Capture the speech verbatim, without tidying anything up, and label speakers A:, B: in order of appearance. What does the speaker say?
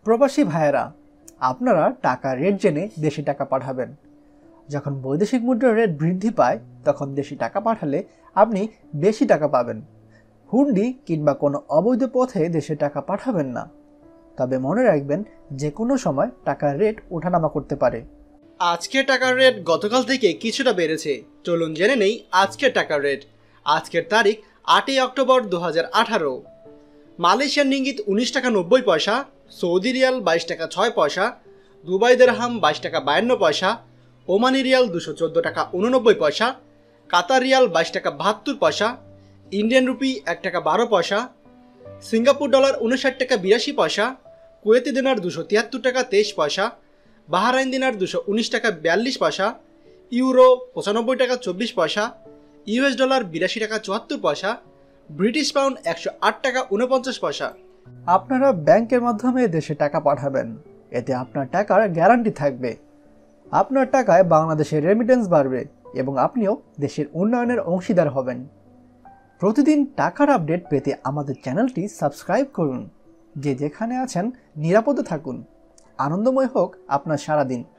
A: প্রবাসী ভাইয়েরা, আপনারা টাকা রেট জেনে দেশে টাকা পাঠাবেন। যখন বৈদেশিক মুদ্রার রেট বৃদ্ধি পায় তখন দেশে টাকা পাঠালে আপনি বেশি টাকা পাবেন। হুন্ডি কিংবা কোনো অবৈধ পথে দেশে টাকা পাঠাবেন না। তবে মনে রাখবেন, যে কোনো সময় টাকার রেট ওঠানামা করতে পারে।
B: আজকের টাকার রেট গতকাল থেকে কিছুটা বেড়েছে। চলুন জেনে নেই আজকের টাকার রেট। আজকের তারিখ আটই অক্টোবর দু হাজার আঠারো। মালয়েশিয়ান রিঙ্গিত উনিশ টাকা নব্বই পয়সা, সৌদি রিয়াল বাইশ টাকা ছয় পয়সা, দুবাই দিরহাম বাইশ টাকা বায়ান্ন পয়সা, ওমানি রিয়াল দুশো চোদ্দো টাকা উননব্বই পয়সা, কাতার রিয়াল বাইশ টাকা বাহাত্তর পয়সা, ইন্ডিয়ান রুপি এক টাকা বারো পয়সা, সিঙ্গাপুর ডলার উনষাট টাকা বিরাশি পয়সা, কুয়েতি দিনার দুশো তিয়াত্তর টাকা তেইশ পয়সা, বাহারাইন দিনার দুশো উনিশ টাকা বিয়াল্লিশ পয়সা, ইউরো পঁচানব্বই টাকা চব্বিশ পয়সা, ইউএস ডলার বিরাশি টাকা চুয়াত্তর পয়সা, ব্রিটিশ পাউন্ড একশো আট টাকা উনপঞ্চাশ পয়সা।
A: আপনারা ব্যাংকের মাধ্যমে দেশে টাকা পাঠাবেন, এতে আপনার টাকার গ্যারান্টি থাকবে। আপনার টাকায় বাংলাদেশের রেমিটেন্স বাড়বে এবং আপনিও দেশের উন্নয়নের অংশীদার হবেন। প্রতিদিন টাকার আপডেট পেতে আমাদের চ্যানেলটি সাবস্ক্রাইব করুন। যে যেখানে আছেন নিরাপদে থাকুন। আনন্দময় হোক আপনার সারাদিন।